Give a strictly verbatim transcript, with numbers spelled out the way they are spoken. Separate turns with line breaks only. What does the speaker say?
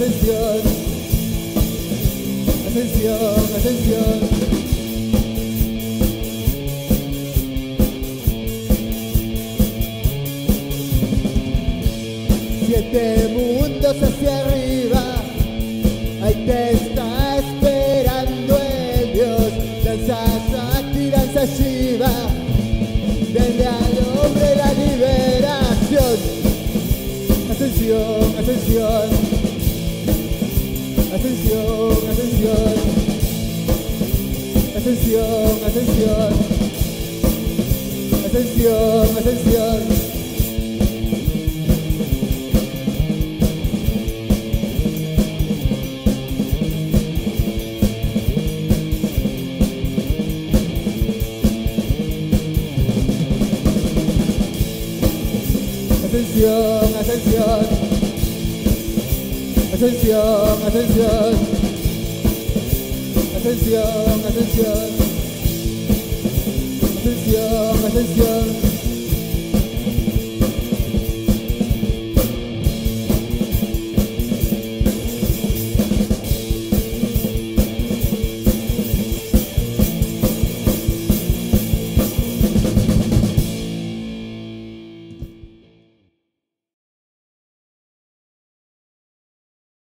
ascensión, ascensión, ascensión. Siete mundos hacia arriba, ahí te está esperando el Dios. Danza Sakti, danza Shiva, denle al hombre la liberación. Ascensión, ascensión, ascensión, ascensión, ascensión, ascensión, ascensión, ascensión. Ascensión, ascensión, ascensión, ascensión, ascensión, ascensión.